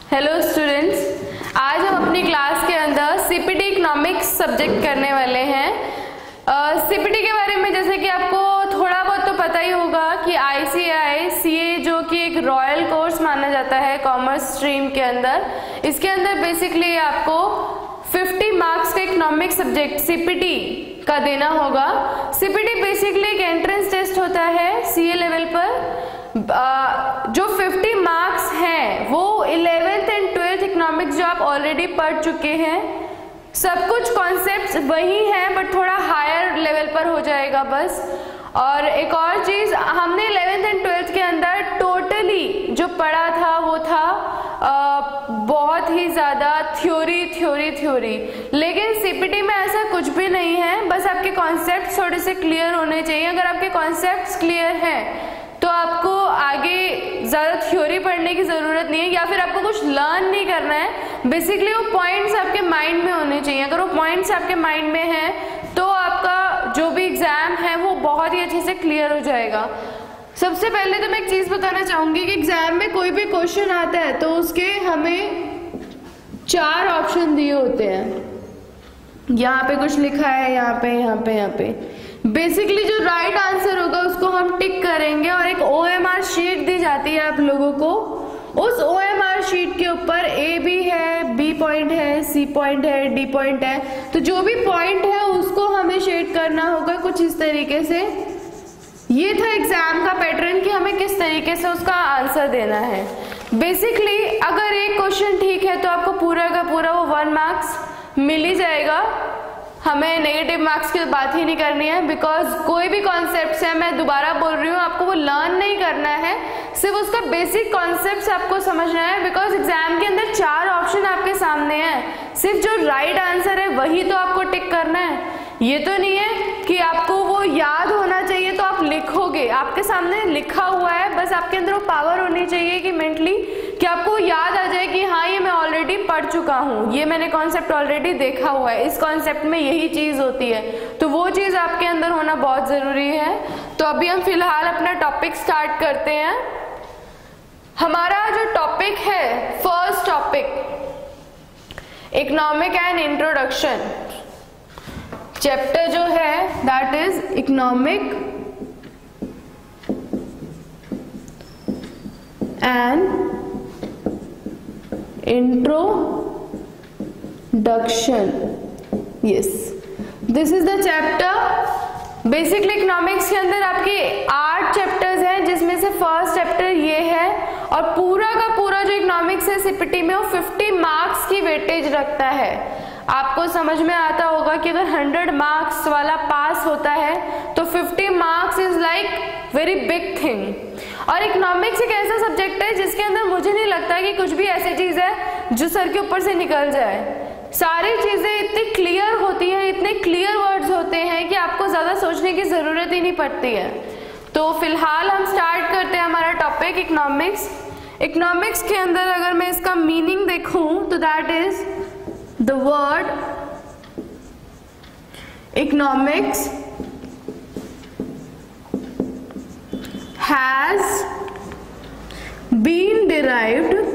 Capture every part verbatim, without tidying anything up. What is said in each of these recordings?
Hello students, आज हम अपनी क्लास के अंदर सीपीटी इकोनॉमिक्स सब्जेक्ट करने वाले हैं। सीपीटी के बारे में जैसे कि आपको थोड़ा बहुत तो पता ही होगा कि आईसीएआई सीए जो कि एक रॉयल कोर्स माना जाता है कॉमर्स स्ट्रीम के अंदर, इसके अंदर बेसिकली आपको पचास मार्क्स का इकोनॉमिक्स सब्जेक्ट सीपीटी का देना होगा। सीपीटी बेसिकली एक एंट्रेंस टेस्ट होता है सीए लेवल पर। Uh, जो पचास मार्क्स हैं वो इलेवेंथ एंड ट्वेल्थ इकोनॉमिक्स जो आप ऑलरेडी पढ़ चुके हैं, सब कुछ कॉन्सेप्ट्स वही हैं बट थोड़ा हायर लेवल पर हो जाएगा बस। और एक और चीज़, हमने इलेवेंथ एंड ट्वेल्थ के अंदर टोटली जो पढ़ा था वो था uh, बहुत ही ज़्यादा थ्योरी थ्योरी थ्योरी लेकिन सीपीटी में ऐसा कुछ भी नहीं है, बस आपके कॉन्सेप्ट्स थोड़े से क्लियर होने चाहिए। अगर आपके कॉन्सेप्ट्स क्लियर हैं तो आपको आगे ज़्यादा थ्योरी पढ़ने की ज़रूरत नहीं है, या फिर आपको कुछ लर्न नहीं करना है। बेसिकली वो पॉइंट्स आपके माइंड में होने चाहिए। अगर वो पॉइंट्स आपके माइंड में हैं तो आपका जो भी एग्ज़ाम है वो बहुत ही अच्छे से क्लियर हो जाएगा। सबसे पहले तो मैं एक चीज़ बताना चाहूँगी कि एग्ज़ाम में कोई भी क्वेश्चन आता है तो उसके हमें चार ऑप्शन दिए होते हैं। यहाँ पे कुछ लिखा है, यहाँ पे यहाँ पे यहाँ पे बेसिकली जो राइट आंसर होगा उसको हम टिक करेंगे और एक ओएमआर शीट दी जाती है आप लोगों को। उस ओएमआर शीट के ऊपर ए भी है, बी पॉइंट है, सी पॉइंट है, डी पॉइंट है। तो जो भी पॉइंट है उसको हमें शेड करना होगा कुछ इस तरीके से। ये था एग्जाम का पैटर्न कि हमें किस तरीके से उसका आंसर देना है। बेसिकली अगर एक क्वेश्चन ठीक है तो आपको पूरा का पूरा वो वन मार्क्स मिल ही जाएगा। हमें नेगेटिव मार्क्स की बात ही नहीं करनी है, बिकॉज कोई भी कॉन्सेप्ट है, मैं दोबारा बोल रही हूँ, आपको वो लर्न नहीं करना है, सिर्फ उसका बेसिक कॉन्सेप्ट्स आपको समझना है। बिकॉज एग्जाम के अंदर चार ऑप्शन आपके सामने हैं, सिर्फ जो राइट आंसर है वही तो आपको टिक करना है। ये तो नहीं है कि आपको वो याद होना चाहिए तो आप लिखोगे, आपके सामने लिखा हुआ है, बस आपके अंदर वो पावर होनी चाहिए कि मेंटली कि आपको याद आ जाए कि हाँ ये मैं ऑलरेडी पढ़ चुका हूँ, ये मैंने कॉन्सेप्ट ऑलरेडी देखा हुआ है, इस कॉन्सेप्ट में यही चीज़ होती है। तो वो चीज़ आपके अंदर होना बहुत ज़रूरी है। तो अभी हम फिलहाल अपना टॉपिक स्टार्ट करते हैं। हमारा जो टॉपिक है, first topic economic and introduction chapter जो है that is economic and introduction. Yes, this is the chapter. Basically economics के अंदर आपके आठ चैप्टर्स हैं, जिसमें से फर्स्ट चैप्टर ये है और पूरा का पूरा जो इकोनॉमिक्स है सीपीटी में वो पचास मार्क्स की वेटेज रखता है। आपको समझ में आता होगा कि अगर सौ मार्क्स वाला पास होता है तो पचास marks is like very big thing. और इकोनॉमिक्स एक ऐसा सब्जेक्ट है जिसके अंदर मुझे नहीं लगता कि कुछ भी ऐसी चीज है जो सर के ऊपर से निकल जाए। सारी चीजें इतनी क्लियर होती हैं, इतने क्लियर वर्ड्स होते हैं कि आपको ज्यादा सोचने की जरूरत ही नहीं पड़ती है। तो फिलहाल हम स्टार्ट करते हैं हमारा टॉपिक इकोनॉमिक्स। इकोनॉमिक्स के अंदर अगर मैं इसका मीनिंग देखूं तो that is the word economics has been derived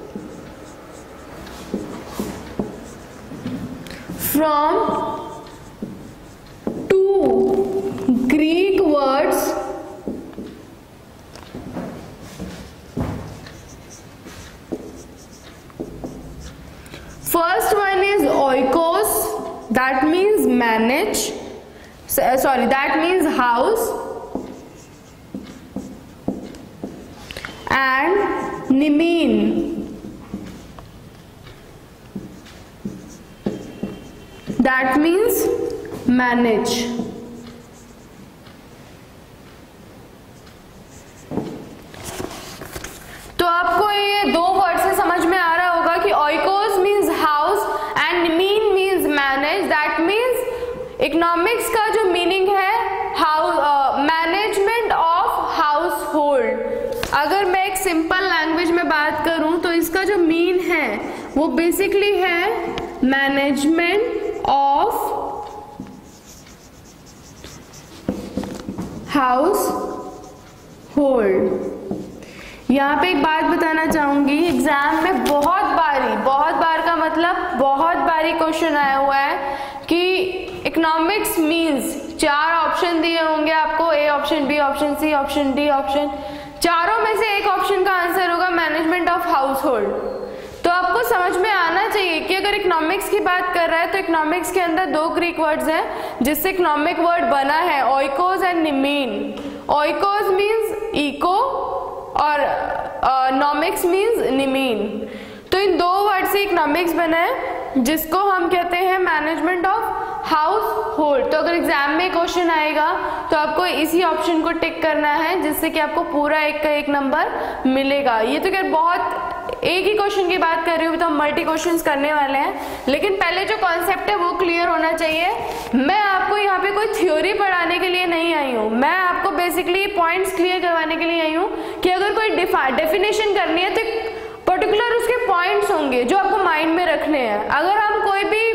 from two Greek words First one is oikos, that means manage, sorry, that means house, and nimin, that means manage. तो आपको ये दो वर्ड से समझ में आ रहा होगा कि oikos means house and nimin means manage. That means economics का जो मीनिंग है house management of household. अगर मैं एक सिंपल लैंग्वेज में बात करूं तो इसका जो मीन है वो बेसिकली है मैनेजमेंट ऑफ हाउस होल्ड। यहाँ पे एक बात बताना चाहूंगी, एग्जाम में बहुत क्वेश्चन आया हुआ है कि इकोनॉमिक्स मींस, चार ऑप्शन दिए होंगे आपको, A option, B option, C option, D option, चारों में से एक ऑप्शन का आंसर होगा मैनेजमेंट ऑफ हाउस होल्ड। तो आपको समझ में आना चाहिए कि अगर इकोनॉमिक्स की बात कर रहा है तो इकोनॉमिक्स के अंदर दो ग्रीक वर्ड्स हैं जिससे इकोनॉमिक वर्ड बना है, oikos and nemein. Oikos means eco और नॉमिक्स मीन्स निमीन। तो इन दो वर्ड से इकोनॉमिक्स बना है जिसको हम कहते हैं मैनेजमेंट ऑफ हाउस होल्ड। तो अगर एग्जाम में क्वेश्चन आएगा तो आपको इसी ऑप्शन को टिक करना है जिससे कि आपको पूरा एक का एक नंबर मिलेगा। ये तो क्या बहुत एक ही क्वेश्चन की बात कर रही हूँ, तो हम मल्टी क्वेश्चंस करने वाले हैं, लेकिन पहले जो कॉन्सेप्ट है वो क्लियर होना चाहिए। मैं आपको यहाँ पे कोई थ्योरी पढ़ाने के लिए नहीं आई हूँ, मैं आपको बेसिकली पॉइंट्स क्लियर करवाने के लिए आई हूँ कि अगर कोई डेफिनेशन करनी है तो पर्टिकुलर उसके पॉइंट्स होंगे जो आपको माइंड में रखने हैं। अगर हम कोई भी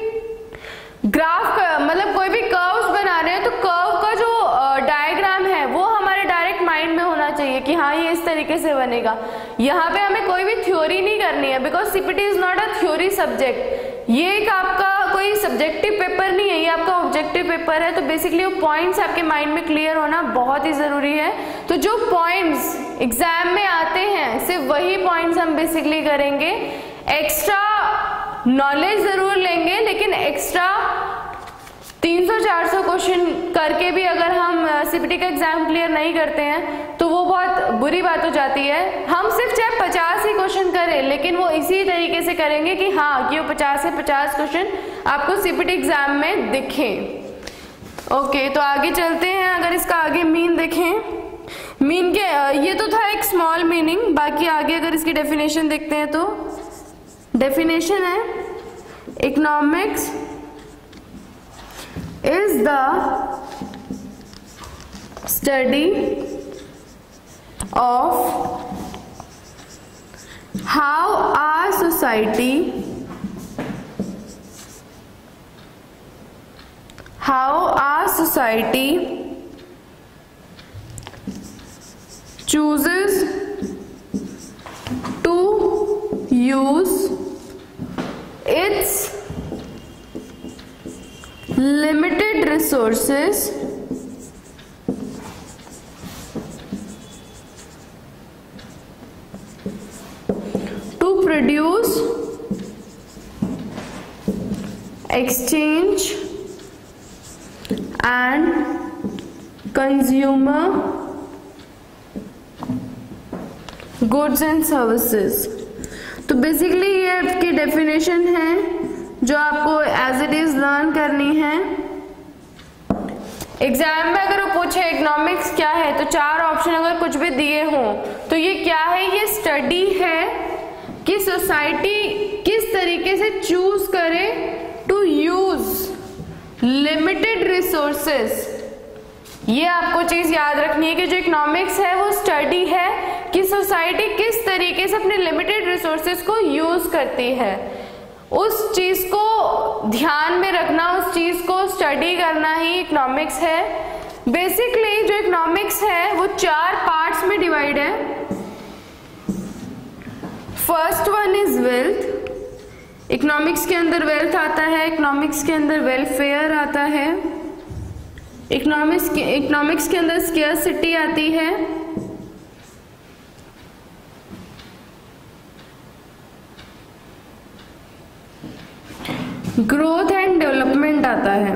ग्राफ का मतलब कोई भी कर्व्स बना रहे हैं तो कर्व का जो डायग्राम है वो हमारे डायरेक्ट माइंड में होना चाहिए कि हाँ ये इस तरीके से बनेगा। यहाँ पे हमें कोई भी थ्योरी नहीं करनी है, because CPT is not a theory subject. ये एक आपका कोई सब्जेक्टिव पेपर नहीं है, ये आपका ऑब्जेक्टिव पेपर है। तो बेसिकली वो पॉइंट्स आपके माइंड में क्लियर होना बहुत ही जरूरी है। तो जो पॉइंट्स एग्जाम में आते हैं सिर्फ वही पॉइंट्स हम बेसिकली करेंगे। एक्स्ट्रा नॉलेज जरूर लेंगे, लेकिन एक्स्ट्रा तीन सौ चार सौ क्वेश्चन करके भी अगर हम सीपीटी का एग्जाम क्लियर नहीं करते हैं तो वो बहुत बुरी बात हो जाती है। हम सिर्फ चाहे पचास ही क्वेश्चन करें, लेकिन वो इसी तरीके से करेंगे कि हाँ कि वो पचास से पचास क्वेश्चन आपको सीपीटी एग्जाम में दिखें। ओके, तो आगे चलते हैं। अगर इसका आगे मीन देखें, मीन के ये तो था एक स्मॉल मीनिंग, बाकी आगे अगर इसकी डेफिनेशन देखते हैं तो डेफिनेशन है economics is the study of how our society how our society chooses to use its limited resources to produce, exchange and consumer goods and services। तो बेसिकली ये आपकी डेफिनेशन है जो आपको एज इट इज लर्न करनी है। Exam में अगर वो पूछे इकोनॉमिक्स क्या है तो चार ऑप्शन अगर कुछ भी दिए हों तो ये क्या है, ये स्टडी है कि सोसाइटी किस तरीके से चूज करे टू यूज लिमिटेड रिसोर्सेस। ये आपको चीज याद रखनी है कि जो इकोनॉमिक्स है वो स्टडी है कि सोसाइटी किस तरीके से अपने लिमिटेड रिसोर्सेस को यूज करती है। उस चीज को ध्यान में रखना, उस चीज को स्टडी करना ही इकोनॉमिक्स है। बेसिकली जो इकोनॉमिक्स है वो चार पार्ट्स में डिवाइड है। First one is wealth. Economics के अंदर वेल्थ आता है, इकोनॉमिक्स के अंदर वेलफेयर आता है, इकोनॉमिक्स के इकोनॉमिक्स के अंदर स्केर्सिटी आती है, ग्रोथ एंड डेवलपमेंट आता है।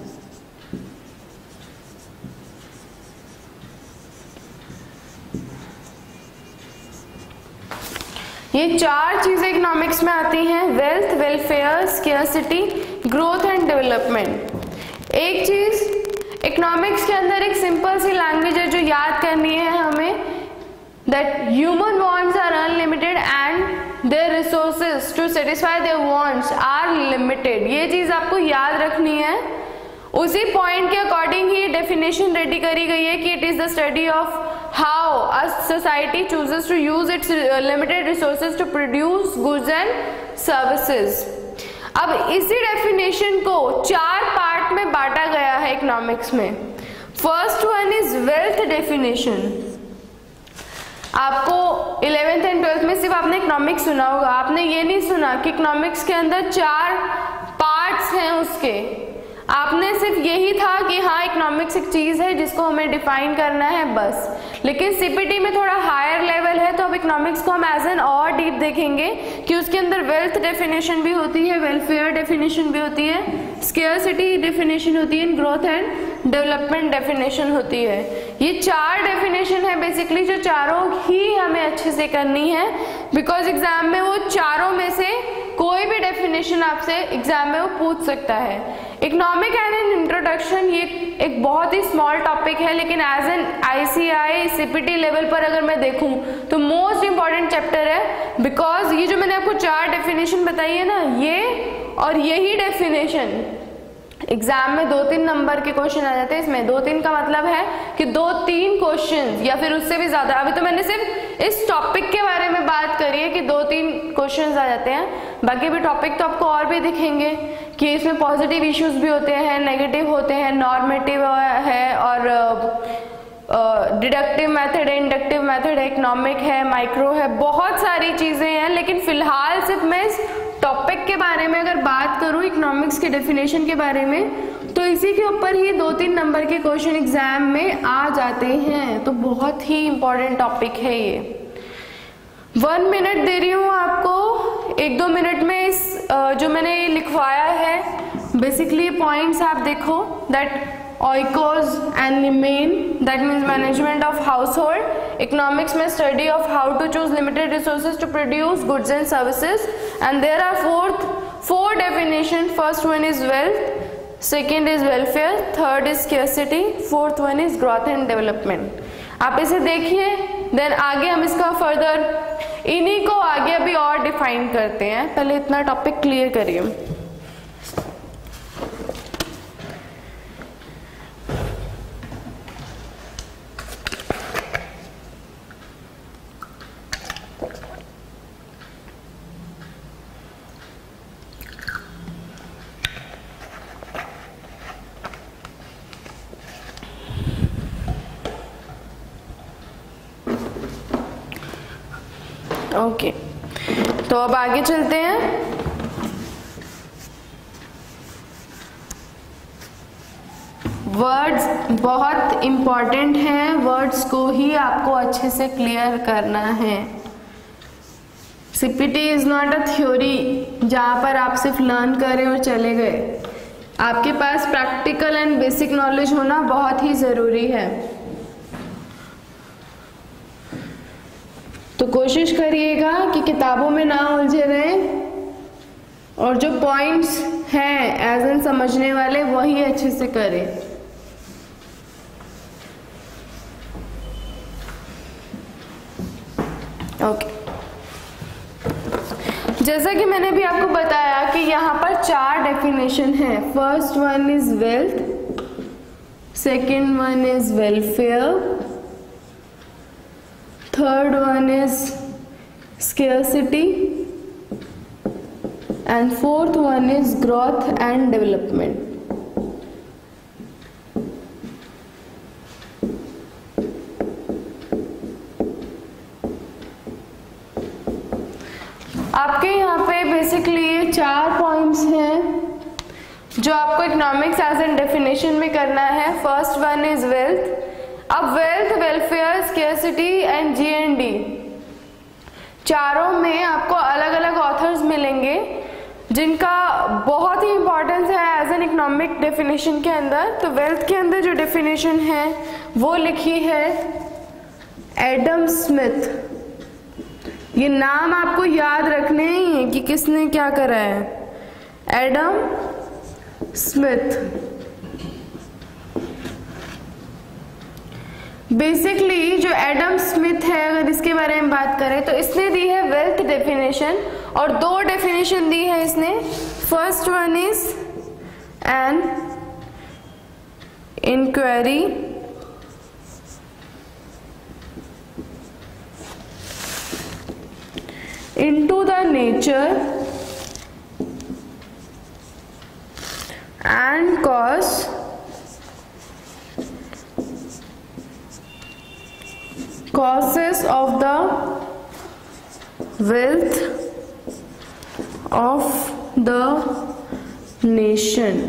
ये चार चीजें इकोनॉमिक्स में आती हैं, wealth, welfare, scarcity, growth and development. एक चीज इकोनॉमिक्स के अंदर एक सिंपल सी लैंग्वेज है जो याद करनी है हमें, that human wants are unlimited and their resources to satisfy their wants are limited। ये चीज आपको याद रखनी है। उसी पॉइंट के अकॉर्डिंग ही डेफिनेशन रेडी करी गई है कि it is the study of how a society chooses to use its limited resources to produce goods and services. अब इसी डेफिनेशन को चार पार्ट में बांटा गया है इकोनॉमिक्स में। First one is wealth definition. आपको इलेवेंथ एंड ट्वेल्थ में सिर्फ आपने इकोनॉमिक्स सुना होगा, आपने ये नहीं सुना कि इकोनॉमिक्स के अंदर चार पार्ट्स हैं उसके, आपने सिर्फ यही था कि हाँ इकोनॉमिक्स एक चीज़ है जिसको हमें डिफाइन करना है बस। लेकिन सीपीटी में थोड़ा हायर लेवल है, तो अब इकोनॉमिक्स को हम एज एन और डीप देखेंगे कि उसके अंदर वेल्थ डेफिनेशन भी होती है, वेलफेयर डेफिनेशन भी होती है, स्केर्सिटी डेफिनेशन होती है, ग्रोथ एंड डेवलपमेंट डेफिनेशन होती है। ये चार डेफिनेशन है बेसिकली, जो चारों ही हमें अच्छे से करनी है, बिकॉज एग्जाम में वो चारों में से कोई भी डेफिनेशन आपसे एग्जाम में वो पूछ सकता है। इकोनॉमिक एंड एन इंट्रोडक्शन ये एक बहुत ही स्मॉल टॉपिक है, लेकिन as an ICI CPT level पर अगर मैं देखूं तो मोस्ट इंपॉर्टेंट चैप्टर है, बिकॉज ये जो मैंने आपको चार डेफिनेशन बताई है ना, ये और यही डेफिनेशन एग्जाम में दो तीन नंबर के क्वेश्चन आ जाते हैं। इसमें दो तीन का मतलब है कि दो तीन क्वेश्चन या फिर उससे भी ज्यादा। अभी तो मैंने सिर्फ इस टॉपिक के बारे में बात करी है कि दो तीन क्वेश्चंस आ जाते हैं, बाकी भी टॉपिक तो आपको और भी दिखेंगे कि इसमें पॉजिटिव इश्यूज भी होते हैं, नेगेटिव होते हैं, नॉर्मेटिव है और डिडक्टिव मेथड है, इंडक्टिव मेथड है, इकोनॉमिक है, माइक्रो है, बहुत सारी चीजें हैं। लेकिन फिलहाल सिर्फ मैं इस टॉपिक के बारे में अगर बात करूं, इकोनॉमिक्स के डेफिनेशन के बारे में, तो इसी के ऊपर ही दो तीन नंबर के क्वेश्चन एग्जाम में आ जाते हैं, तो बहुत ही इंपॉर्टेंट टॉपिक है ये। वन मिनट दे रही हूँ आपको, एक दो मिनट में इस जो मैंने ये लिखवाया है बेसिकली पॉइंट्स आप देखो। That oikos and main, that means management of household. Economics में study of how to choose limited resources to produce goods and services, and there are fourth four definition. First one is wealth, second is welfare, third is scarcity, fourth one is growth and development. आप इसे देखिए, then आगे हम इसका further इन्हीं को आगे अभी और डिफाइन करते हैं। पहले इतना टॉपिक क्लियर करिए। Okay okay. तो अब आगे चलते हैं। वर्ड्स बहुत इंपॉर्टेंट हैं, वर्ड्स को ही आपको अच्छे से क्लियर करना है। CPT is not a theory जहाँ पर आप सिर्फ लर्न करें और चले गए। आपके पास प्रैक्टिकल एंड बेसिक नॉलेज होना बहुत ही ज़रूरी है। तो कोशिश करिएगा कि किताबों में ना उलझे रहें और जो पॉइंट्स हैं एज एन समझने वाले वही अच्छे से करें। ओके, जैसा कि मैंने भी आपको बताया कि यहाँ पर चार डेफिनेशन है। First one is wealth, second one is welfare, third one is scarcity, and fourth one is growth and development. आपके यहाँ पे बेसिकली ये चार पॉइंट्स हैं जो आपको इकोनॉमिक्स एज एन डेफिनेशन में करना है। First one is wealth. अब wealth, welfare, scarcity and G and D, चारों में आपको अलग अलग ऑथर्स मिलेंगे जिनका बहुत ही इंपॉर्टेंस है एज एन इकोनॉमिक डेफिनेशन के अंदर। तो वेल्थ के अंदर जो डेफिनेशन है वो लिखी है एडम स्मिथ। ये नाम आपको याद रखने हैं कि किसने क्या करा है। एडम स्मिथ बेसिकली जो एडम स्मिथ है, अगर इसके बारे में बात करें तो इसने दी है वेल्थ डेफिनेशन और दो डेफिनेशन दी है इसने। First one is an inquiry into the nature and cause causes of the wealth of the nation.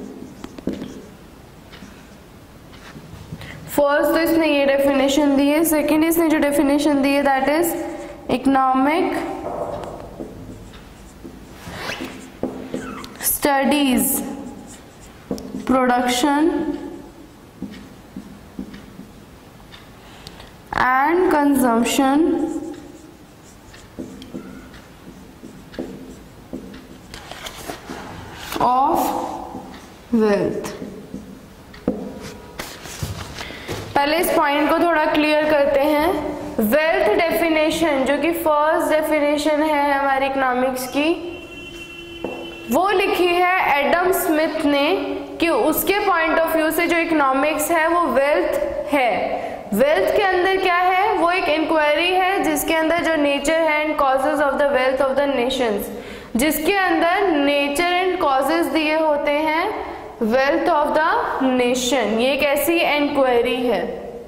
First तो इसने ये डेफिनेशन दी है, सेकेंड इसने जो डेफिनेशन दी है that is economic studies production and consumption of wealth. पहले इस पॉइंट को थोड़ा क्लियर करते हैं। वेल्थ डेफिनेशन जो कि फर्स्ट डेफिनेशन है हमारी इकोनॉमिक्स की, वो लिखी है एडम स्मिथ ने कि उसके पॉइंट ऑफ व्यू से जो इकोनॉमिक्स है वो वेल्थ है। वेल्थ के अंदर क्या है, वो एक इंक्वायरी है जिसके अंदर जो नेचर है and causes of the wealth of the nations, जिसके अंदर नेचर एंड कॉजेज दिए होते हैं वेल्थ ऑफ द नेशन। ये एक ऐसी इंक्वायरी है।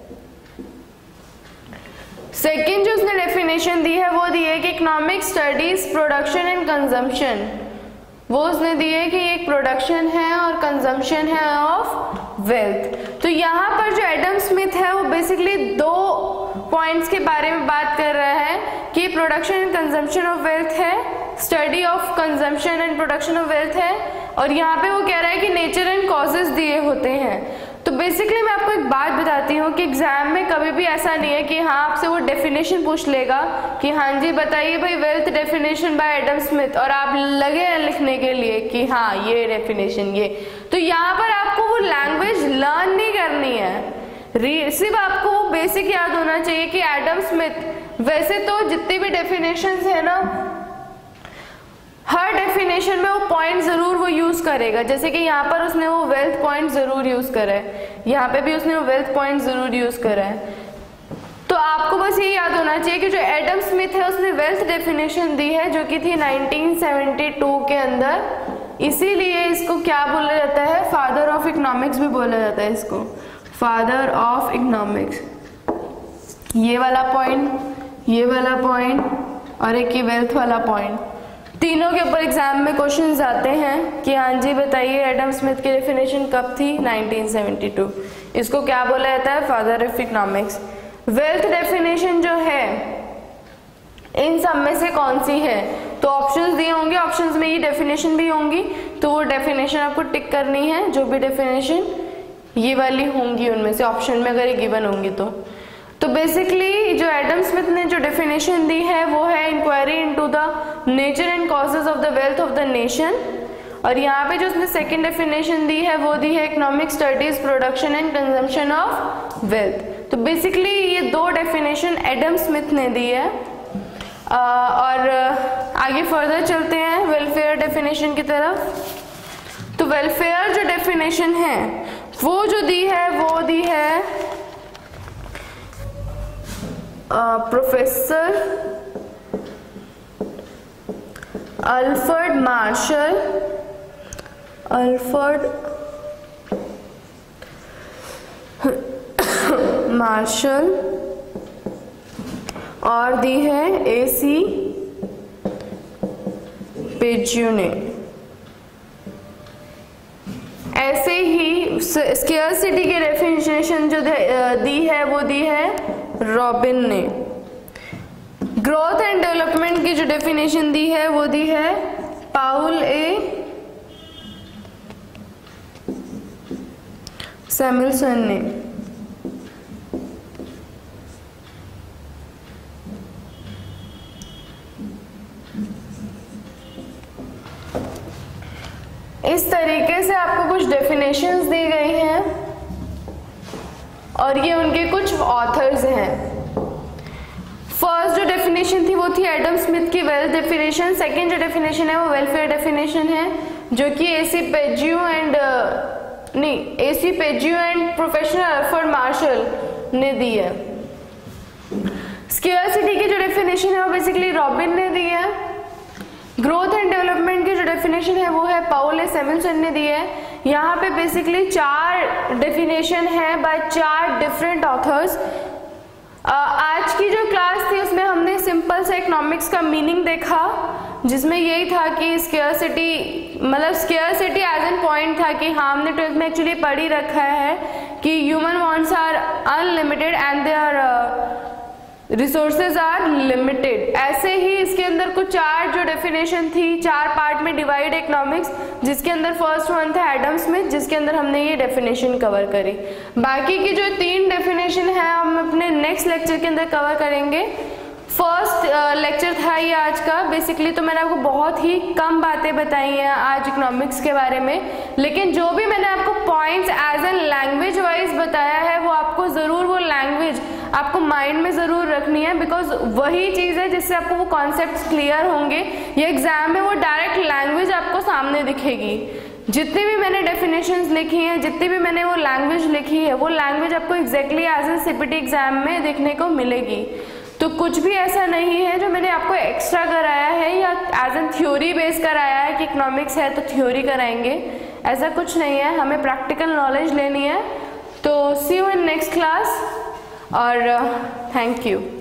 सेकेंड जो उसने डेफिनेशन दी है वो दी है कि economic studies production and consumption, वो उसने दी है कि एक प्रोडक्शन है और कंजम्पशन है ऑफ वेल्थ। तो यहाँ पर जो एडम स्मिथ है वो बेसिकली दो पॉइंट्स के बारे में बात कर रहा है कि production and consumption of wealth है, study of consumption and production of wealth है, और यहाँ पे वो कह रहा है कि नेचर एंड कॉजेज दिए होते हैं। तो बेसिकली मैं आपको एक बात बताती हूँ कि एग्जाम में कभी भी ऐसा नहीं है कि हाँ आपसे वो डेफिनेशन पूछ लेगा कि हाँ जी बताइए भाई wealth definition by Adam Smith, और आप लगे हैं लिखने के लिए कि हाँ ये डेफिनेशन ये। तो यहाँ पर आपको वो लैंग्वेज लर्न नहीं करनी है, सिर्फ आपको वो बेसिक याद होना चाहिए कि एडम स्मिथ, वैसे तो जितनी भी डेफिनेशंस है ना हर डेफिनेशन में वो पॉइंट जरूर वो यूज करेगा, जैसे कि यहाँ पर उसने वो वेल्थ पॉइंट जरूर यूज करा है, यहाँ पे भी उसने वो वेल्थ पॉइंट जरूर यूज करा है। तो आपको बस ये याद होना चाहिए कि जो एडम स्मिथ है उसने वेल्थ डेफिनेशन दी है जो कि थी नाइनटीन सेवेंटी टू के अंदर, इसीलिए इसको क्या बोला जाता है, फादर ऑफ इकोनॉमिक्स भी बोला जाता है इसको, फादर ऑफ इकोनॉमिक्स। ये वाला पॉइंट, ये वाला पॉइंट और एक ये वेल्थ वाला पॉइंट, तीनों के ऊपर एग्जाम में क्वेश्चंस आते हैं कि हाँ जी बताइए एडम स्मिथ की डेफिनेशन कब थी, नाइनटीन सेवेंटी टू। इसको क्या बोला जाता है, father of economics. Wealth definition जो है इन सब में से कौन सी है, तो ऑप्शंस दिए होंगे, ऑप्शंस में ये डेफिनेशन भी होंगी, तो वो डेफिनेशन आपको टिक करनी है, जो भी डेफिनेशन ये वाली होंगी उनमें से ऑप्शन में अगर ये गिवन होंगी तो। तो बेसिकली जो एडम स्मिथ ने जो डेफिनेशन दी है वो है inquiry into the nature and causes of the wealth of the nation, और यहाँ पे जो उसने सेकंड डेफिनेशन दी है वो दी है economic studies production and consumption of wealth. तो बेसिकली ये दो डेफिनेशन एडम स्मिथ ने दी है। आ, और आगे फर्दर चलते हैं वेलफेयर डेफिनेशन की तरफ। तो वेलफेयर जो डेफिनेशन है वो जो दी है वो दी है professor Alfred Marshall Alfred Marshall और दी है ए सी पेज्यू ने। ऐसे ही स्केर्सिटी की डेफिनेशन जो दी है वो दी है रॉबिन ने। ग्रोथ एंड डेवलपमेंट की जो डेफिनेशन दी है वो दी है पाउल ए सैमुअलसन ने। इस तरीके से आपको कुछ डेफिनेशंस दी गई हैं और ये उनके कुछ ऑथर्स हैं। फर्स्ट जो डेफिनेशन थी वो थी एडम स्मिथ की वेल्थ डेफिनेशन, सेकंड जो डेफिनेशन है वो वेलफेयर डेफिनेशन है जो कि एसी पेज्यू एंड नहीं AC Pigou and professor Alfred Marshall ने दी है। स्केर्सिटी की जो डेफिनेशन है वो बेसिकली रॉबिन ने दी है। ग्रोथ एंड डेवलपमेंट की जो डेफिनेशन है वो है पाउल ए सैमुअलसन ने दी है। यहाँ पे बेसिकली चार डेफिनेशन है बाय चार डिफरेंट ऑथर्स। आज की जो क्लास थी उसमें हमने सिंपल से इकोनॉमिक्स का मीनिंग देखा, जिसमें यही था कि स्केयरसिटी, मतलब स्केयरसिटी एज एन पॉइंट था कि हाँ हमने ट्वेल्थ में एक्चुअली पढ़ ही रखा है कि human wants are unlimited and their resources are limited. ऐसे ही इसके अंदर कुछ चार जो डेफिनेशन थी, चार पार्ट में डिवाइड इकोनॉमिक्स, जिसके अंदर फर्स्ट वन था एडम स्मिथ, जिसके अंदर हमने ये डेफिनेशन कवर करी। बाकी की जो तीन डेफिनेशन है हम अपने नेक्स्ट लेक्चर के अंदर कवर करेंगे। फर्स्ट लेक्चर था ये आज का। बेसिकली तो मैंने आपको बहुत ही कम बातें बताई हैं आज इकोनॉमिक्स के बारे में, लेकिन जो भी मैंने आपको points as an language wise बताया है वो आपको ज़रूर वो लैंग्वेज आपको माइंड में ज़रूर रखनी है, बिकॉज वही चीज़ है जिससे आपको वो कॉन्सेप्ट्स क्लियर होंगे। ये एग्जाम में वो डायरेक्ट लैंग्वेज आपको सामने दिखेगी। जितनी भी मैंने डेफिनेशंस लिखी हैं, जितनी भी मैंने वो लैंग्वेज लिखी है, वो लैंग्वेज आपको exactly as an CPT exam में देखने को मिलेगी। तो कुछ भी ऐसा नहीं है जो मैंने आपको एक्स्ट्रा कराया है या एज एन थ्योरी बेस कराया है कि इकोनॉमिक्स है तो थ्योरी कराएंगे, ऐसा कुछ नहीं है। हमें प्रैक्टिकल नॉलेज लेनी है। तो see you in next class और थैंक यू।